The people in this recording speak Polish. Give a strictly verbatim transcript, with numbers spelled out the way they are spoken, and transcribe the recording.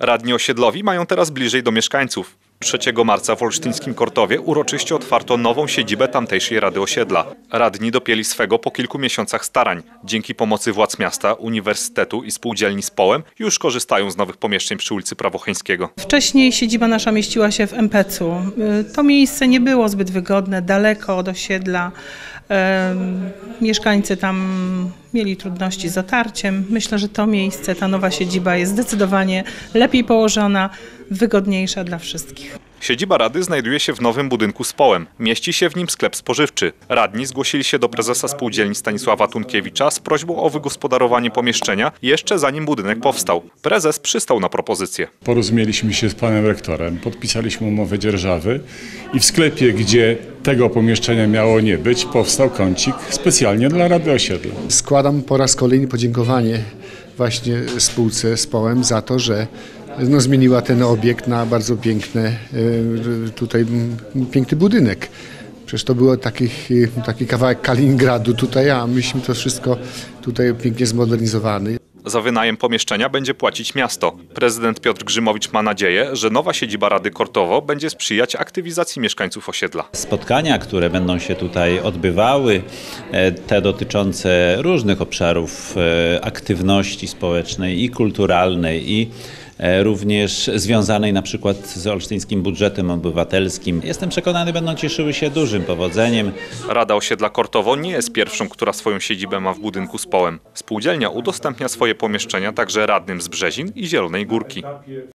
Radni osiedlowi mają teraz bliżej do mieszkańców. trzeciego marca w olsztyńskim Kortowie uroczyście otwarto nową siedzibę tamtejszej Rady Osiedla. Radni dopięli swego po kilku miesiącach starań. Dzięki pomocy władz miasta, uniwersytetu i spółdzielni z Połem już korzystają z nowych pomieszczeń przy ulicy Prawocheńskiego. Wcześniej siedziba nasza mieściła się w em pe ce u. To miejsce nie było zbyt wygodne, daleko od osiedla. Mieszkańcy tam mieli trudności z dotarciem. Myślę, że to miejsce, ta nowa siedziba jest zdecydowanie lepiej położona, wygodniejsza dla wszystkich. Siedziba Rady znajduje się w nowym budynku z Połem. Mieści się w nim sklep spożywczy. Radni zgłosili się do prezesa spółdzielni Stanisława Tunkiewicza z prośbą o wygospodarowanie pomieszczenia jeszcze zanim budynek powstał. Prezes przystał na propozycję. Porozumieliśmy się z panem rektorem, podpisaliśmy umowę dzierżawy i w sklepie, gdzie tego pomieszczenia miało nie być, powstał kącik specjalnie dla Rady Osiedla. Składam po raz kolejny podziękowanie właśnie spółce z Połem za to, że no, zmieniła ten obiekt na bardzo piękny, tutaj piękny budynek. Przecież to było taki, taki kawałek Kaliningradu tutaj, a myśmy to wszystko tutaj pięknie zmodernizowany. Za wynajem pomieszczenia będzie płacić miasto. Prezydent Piotr Grzymowicz ma nadzieję, że nowa siedziba Rady Kortowo będzie sprzyjać aktywizacji mieszkańców osiedla. Spotkania, które będą się tutaj odbywały, te dotyczące różnych obszarów aktywności społecznej i kulturalnej i również związanej na przykład z olsztyńskim budżetem obywatelskim. Jestem przekonany, będą cieszyły się dużym powodzeniem. Rada Osiedla Kortowo nie jest pierwszą, która swoją siedzibę ma w budynku z Połem. Spółdzielnia udostępnia swoje pomieszczenia także radnym z Brzezin i Zielonej Górki.